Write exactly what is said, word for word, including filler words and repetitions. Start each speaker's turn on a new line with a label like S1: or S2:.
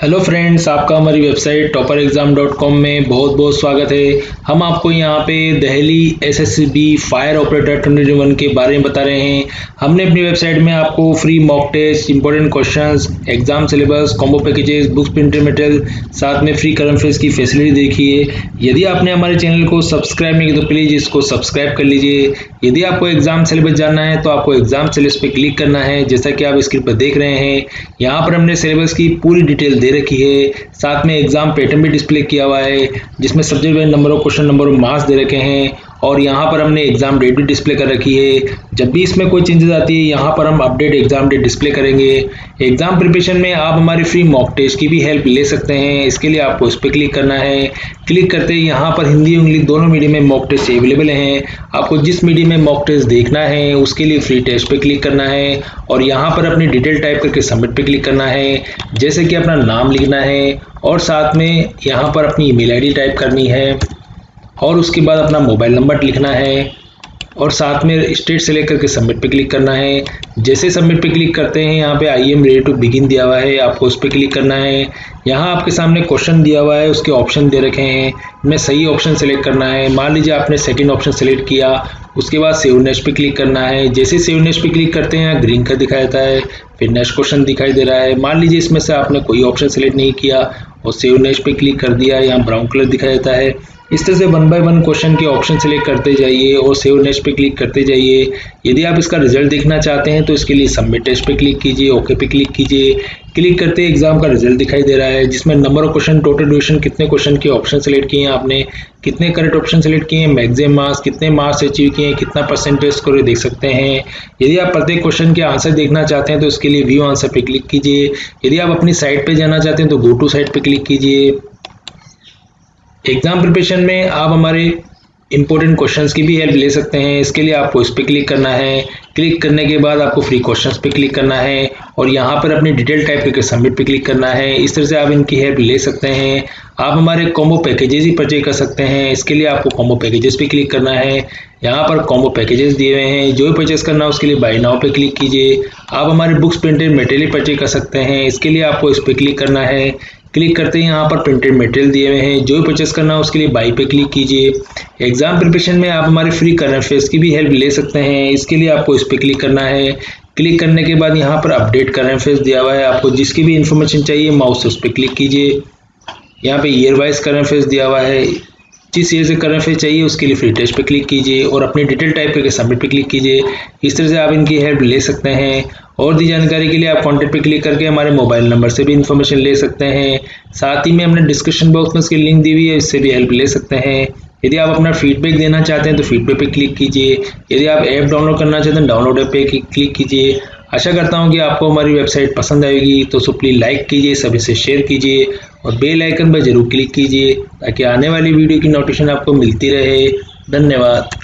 S1: Hello friends, आपका हमारी website topper exam dot com में बहुत बहुत स्वागत है। हम आपको यहाँ पे Delhi SSB fire operator twenty twenty one के बारे में बता रहे हैं। हमने अपनी वेबसाइट में आपको free mock test, important questions, exam syllabus, combo packages, books, printed material, साथ में फ्री करंट अफेयर्स की फैसिलिटी देखी है। यदि आपने हमारे चैनल को सब्सक्राइब नहीं किया तो प्लीज़ इसको सब्सक्राइब कर लीजिए। यदि आपको एग्जाम सिलेबस जानना है तो आपको एग्जाम सिलेबस पे क्लिक करना है, जैसा कि आप स्क्रीन पर देख रहे हैं। यहाँ पर हमने सिलेबस की पूरी डिटेल दे रखी है, साथ में एग्जाम पैटर्न भी डिस्प्ले किया हुआ है जिसमें subject wise number of question, number of marks दे रखे हैं और यहाँ पर हमने एग्जाम डेट भी डिस्प्ले कर रखी है। जब भी इसमें कोई चेंजेस आती है यहाँ पर हम अपडेट एग्जाम डेट डिस्प्ले करेंगे। एग्जाम प्रिपरेशन में आप हमारी फ्री मॉक टेस्ट की भी हेल्प ले सकते हैं। इसके लिए आपको इस पर क्लिक करना है। क्लिक करते ही यहाँ पर हिंदी और इंग्लिश दोनों मीडियम में मॉक टेस्ट अवेलेबल हैं। आपको जिस मीडियम में मॉक टेस्ट देखना है उसके लिए फ्री टेस्ट पे क्लिक करना है और यहाँ पर अपनी डिटेल टाइप करके सबमिट पे क्लिक करना है, जैसे कि अपना नाम लिखना है और साथ में यहाँ पर अपनी ईमेल आईडी टाइप करनी है और उसके बाद अपना मोबाइल नंबर लिखना है और साथ में स्टेट सेलेक्ट करके सबमिट पे क्लिक करना है। जैसे सबमिट पे क्लिक करते हैं यहाँ पे I am ready to begin दिया हुआ है, आपको उस पर क्लिक करना है। यहाँ आपके सामने क्वेश्चन दिया हुआ है, उसके ऑप्शन दे रखे हैं, मैं सही ऑप्शन सेलेक्ट करना है। मान लीजिए आपने सेकंड ऑप्शन सेलेक्ट किया, उसके बाद सेव नेक्स्ट पे क्लिक करना है। जैसे सेव नेक्स्ट पे क्लिक करते हैं यहाँ ग्रीन का दिखाई देता है, फिर नेक्स्ट क्वेश्चन दिखाई दे रहा है। मान लीजिए इसमें से आपने कोई ऑप्शन सेलेक्ट नहीं किया और सेव नेक्स्ट पे क्लिक कर दिया, यहाँ ब्राउन कलर दिखाई देता है। इस तरह से वन बाय वन क्वेश्चन के ऑप्शन सेलेक्ट करते जाइए और सेव नेक्स्ट पे क्लिक करते जाइए। यदि आप इसका रिजल्ट देखना चाहते हैं तो इसके लिए सबमिट टेस्ट पे क्लिक कीजिए, ओके पे क्लिक कीजिए। क्लिक करते एग्जाम का रिजल्ट दिखाई दे रहा है जिसमें number of question, total duration, कितने क्वेश्चन के ऑप्शन सेलेक्ट किए हैं आपने, कितने करेक्ट ऑप्शन सेलेक्ट किए हैं, मैक्सिमम मार्क्स, कितने मार्क्स अचीव किए हैं, कितना परसेंटेज स्कोर देख सकते हैं। यदि आप प्रत्येक क्वेश्चन के आंसर देखना चाहते हैं तो इसके लिए व्यू आंसर पे क्लिक कीजिए। यदि आप अपनी साइट पे जाना चाहते हैं तो गो टू साइट पे क्लिक कीजिए। एग्जाम प्रिपरेशन में आप हमारे इंपॉर्टेंट क्वेश्चंस की भी हेल्प ले सकते हैं। इसके लिए आपको इस पे क्लिक करना है। क्लिक करने के बाद आपको फ्री क्वेश्चंस पे क्लिक करना है और यहाँ पर अपनी डिटेल टाइप करके सबमिट पे क्लिक करना है। इस तरह से आप इनकी हेल्प ले सकते हैं। आप हमारे कॉम्बो पैकेजेस ही परचेज कर सकते हैं। इसके लिए आपको कॉम्बो पैकेजेस पे क्लिक करना है। यहाँ पर कॉम्बो पैकेजेस दिए हुए हैं, जो भी परचेज करना है उसके लिए बाय नाउ पे क्लिक कीजिए। आप हमारे बुक्स, प्रिंटेड मटेरियल परचेज कर सकते हैं। इसके लिए आपको इस पे क्लिक करना है। क्लिक करते ही यहाँ पर प्रिंटेड मटेरियल दिए हुए हैं, जो भी परचेस करना है उसके लिए बाई पे क्लिक कीजिए। एग्जाम प्रिपरेशन में आप हमारे फ्री करंट अफेयर्स की भी हेल्प ले सकते हैं। इसके लिए आपको इस पे क्लिक करना है। क्लिक करने के बाद यहाँ पर अपडेट करंट अफेयर्स दिया हुआ है, आपको जिसकी भी इन्फॉर्मेशन चाहिए माउस से उस पर क्लिक कीजिए। यहाँ पे ईयर वाइज करंट अफेयर्स दिया हुआ है, जिस ईयर से करंट अफेयर चाहिए उसके लिए फ्री टेस्ट पे क्लिक कीजिए और अपनी डिटेल टाइप करके सबमिट पे क्लिक कीजिए। इस तरह से आप इनकी हेल्प ले सकते हैं। और दी जानकारी के लिए आप कॉन्टैक्ट पे क्लिक करके हमारे मोबाइल नंबर से भी इन्फॉर्मेशन ले सकते हैं। साथ ही में हमने डिस्क्रिप्शन बॉक्स में उसकी लिंक दी हुई है, इससे भी हेल्प ले सकते हैं। यदि आप अपना फीडबैक देना चाहते हैं तो फीडबैक पे क्लिक कीजिए। यदि आप ऐप डाउनलोड करना चाहते हैं डाउनलोड ऐप पे क्लिक कीजिए। आशा करता हूँ कि आपको हमारी वेबसाइट पसंद आएगी, तो सो प्लीज़ लाइक कीजिए, सभी से शेयर कीजिए और बेल आइकन पर जरूर क्लिक कीजिए ताकि आने वाली वीडियो की नोटिफिकेशन आपको मिलती रहे। धन्यवाद।